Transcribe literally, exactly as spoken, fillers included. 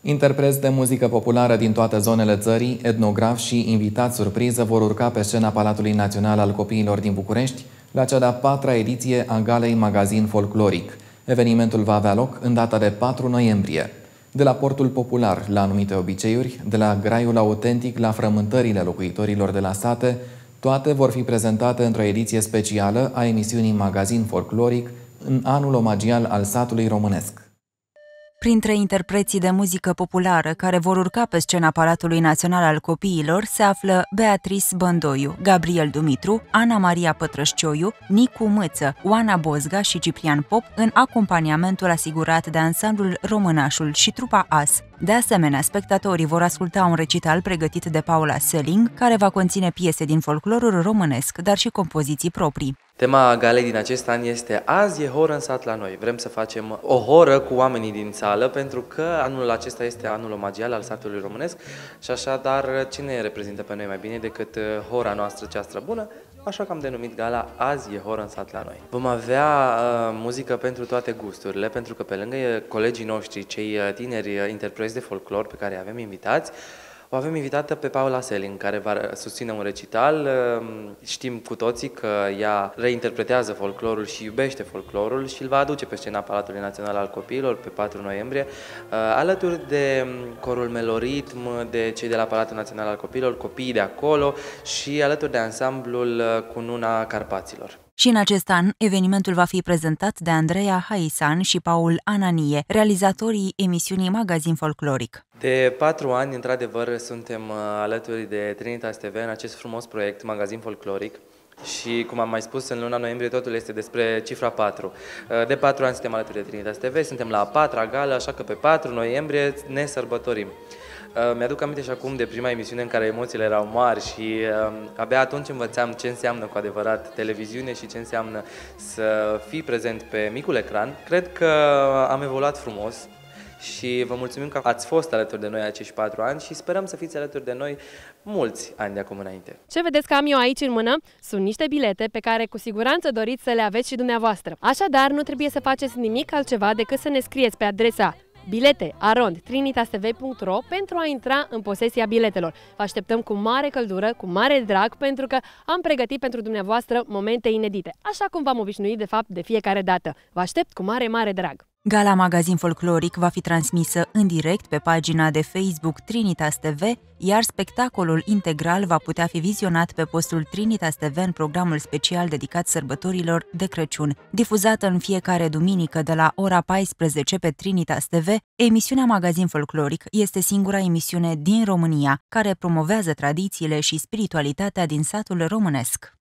Interpreți de muzică populară din toate zonele țării, etnografi și invitați surpriză vor urca pe scena Palatului Național al Copiilor din București la cea de-a patra ediție a Galei Magazin Folcloric. Evenimentul va avea loc în data de patru noiembrie. De la portul popular la anumite obiceiuri, de la graiul autentic la frământările locuitorilor de la sate, toate vor fi prezentate într-o ediție specială a emisiunii Magazin Folcloric în anul omagial al satului românesc. Printre interpreții de muzică populară care vor urca pe scena Palatului Național al Copiilor se află Beatrice Băndoiu, Gabriel Dumitru, Ana Maria Pătrășcioiu, Nicu Mâță, Oana Bozga și Ciprian Pop în acompaniamentul asigurat de ansamblul Românașul și trupa As. De asemenea, spectatorii vor asculta un recital pregătit de Paula Selling, care va conține piese din folclorul românesc, dar și compoziții proprii. Tema galei din acest an este Azi e horă în sat la noi. Vrem să facem o horă cu oamenii din sală, pentru că anul acesta este anul omagial al satului românesc și așadar ce ne reprezintă pe noi mai bine decât hora noastră cea străbună? Așa că am denumit gala Azi e horă în sat la noi. Vom avea uh, muzică pentru toate gusturile, pentru că pe lângă colegii noștri, cei tineri interpreți de folclor pe care avem invitați, o avem invitată pe Paula Selling, care va susține un recital. Știm cu toții că ea reinterpretează folclorul și iubește folclorul și îl va aduce pe scena Palatului Național al Copiilor pe patru noiembrie, alături de corul Meloritm, de cei de la Palatul Național al Copiilor, copiii de acolo și alături de ansamblul Cununa Carpaților. Și în acest an, evenimentul va fi prezentat de Andreea Haisan și Paul Ananie, realizatorii emisiunii Magazin Folcloric. De patru ani, într-adevăr, suntem alături de Trinitas T V în acest frumos proiect, Magazin Folcloric. Și, cum am mai spus, în luna noiembrie totul este despre cifra patru. De patru ani suntem alături de Trinitas T V, suntem la a patra gală, așa că pe patru noiembrie ne sărbătorim. Mi-aduc aminte și acum de prima emisiune în care emoțiile erau mari și uh, abia atunci învățam ce înseamnă cu adevărat televiziune și ce înseamnă să fii prezent pe micul ecran. Cred că am evoluat frumos și vă mulțumim că ați fost alături de noi acești patru ani și sperăm să fiți alături de noi mulți ani de acum înainte. Ce vedeți că am eu aici în mână sunt niște bilete pe care cu siguranță doriți să le aveți și dumneavoastră. Așadar, nu trebuie să faceți nimic altceva decât să ne scrieți pe adresa bilete arond trinitastv punct ro pentru a intra în posesia biletelor. Vă așteptăm cu mare căldură, cu mare drag, pentru că am pregătit pentru dumneavoastră momente inedite, așa cum v-am obișnuit de fapt de fiecare dată. Vă aștept cu mare, mare drag! Gala Magazin Folcloric va fi transmisă în direct pe pagina de Facebook Trinitas T V, iar spectacolul integral va putea fi vizionat pe postul Trinitas T V în programul special dedicat sărbătorilor de Crăciun. Difuzată în fiecare duminică de la ora paisprezece pe Trinitas T V, emisiunea Magazin Folcloric este singura emisiune din România care promovează tradițiile și spiritualitatea din satul românesc.